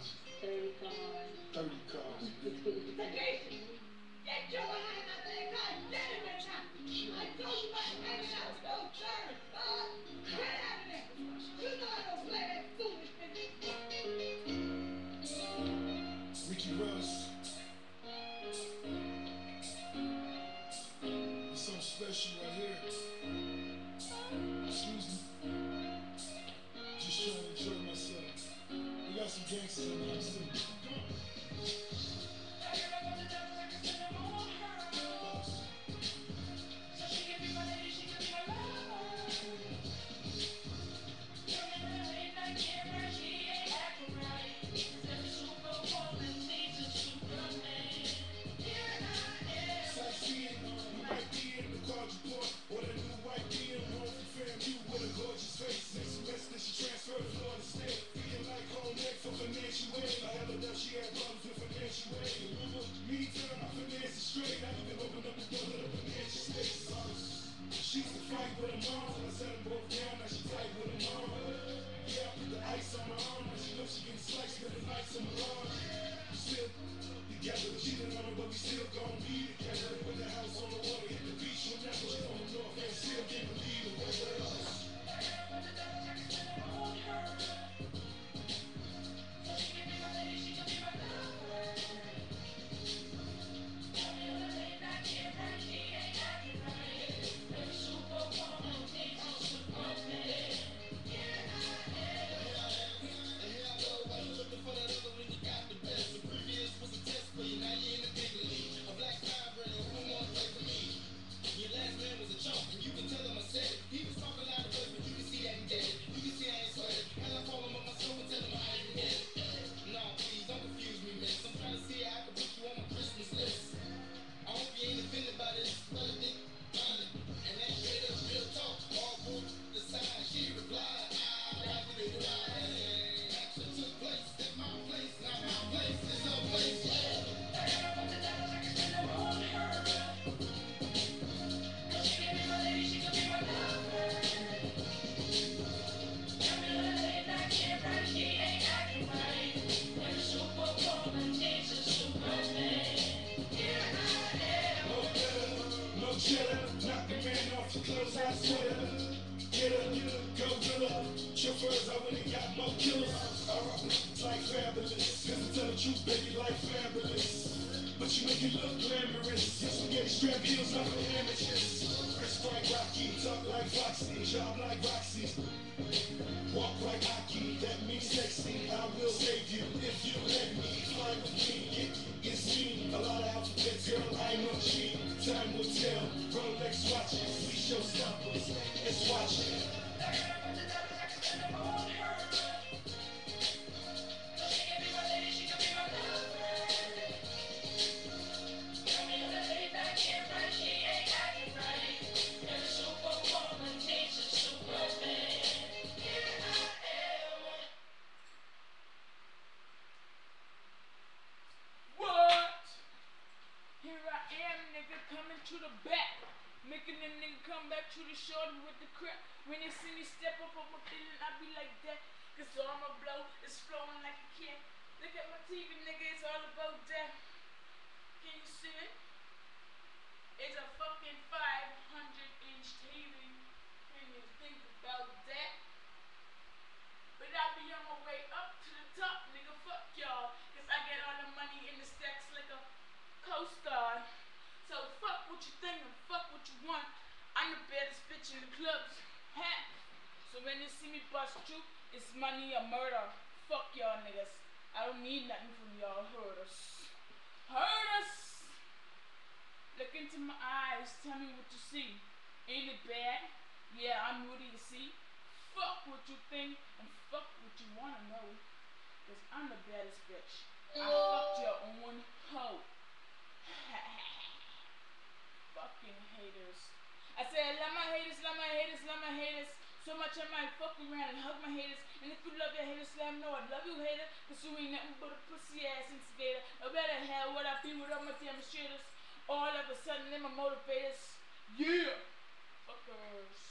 30 cars. 30 cars. Get your behind out there, God damn it, man! I told you about hanging out with those Germans, God! Get out of there! You know I don't play that foolishness. Ricky Ross. It's something special right here. Excuse me. Just trying to enjoy myself. We got some gangsters in the house too. Come on. Or the new white being home from FAMU with a gorgeous face. Next semester she transferred to Florida State. Feeling like home neck for financial aid. I held her up, she had problems with financial aid. Meantime, my finance is straight. I even opened up the door to the financial space. She used to fight with her mom, and I set them both down. Now she tight with her mom. Yeah, I put the ice on my arm. Now she knows she getting sliced with the lights on my arm. Still together, cheating on her, but we still gon' be together. Put the house on the water, hit the beach whenever. She from the north and still can't believe the weather. Knock the man off the clothes, I swear. Get up, gorilla. Chauffeurs, I really got more killers. It's like fabulous. Cause to tell the truth, baby, like fabulous. But you make it look glamorous. Yes, we get strap heels not for amateurs. Fresh like Rocky, talk like Foxy, job like Roxy. Walk like Aki, that means sexy. I will save you if you let me. Fly with me, it's me. A lot of alphabets, girl, I know G. Time will tell. Rolex watches, we show stoppers. Let's watch it. Coming to the back, making them nigga come back to the shorty with the crap. When you see me step up on my feeling, I be like that. Cause all my blow is flowing like a kid. Look at my TV, nigga, it's all about that. Can you see it? It's a fucking 500-inch TV. Can you think about that? But I be on my way up to the top, nigga, fuck y'all. Cause I get all the money in the stacks like a co-star. So fuck what you think and fuck what you want. I'm the baddest bitch in the clubs. Ha! So when you see me bust through, it's money or murder. Fuck y'all niggas. I don't need nothing from y'all. Hurt us. Hurt us! Look into my eyes. Tell me what you see. Ain't it bad? Yeah, I'm Rudy, you see. Fuck what you think and fuck what you wanna know. Cause I'm the baddest bitch. I fucked your own hoe. Fucking haters. I said, love my haters, love my haters, love my haters. So much I might fuck around and hug my haters. And if you love your haters, let them know I love you, hater. Cause you ain't nothing but a pussy ass instigator. No better hell what I feel with all my demonstrators. All of a sudden, them are motivators. Yeah! Fuckers.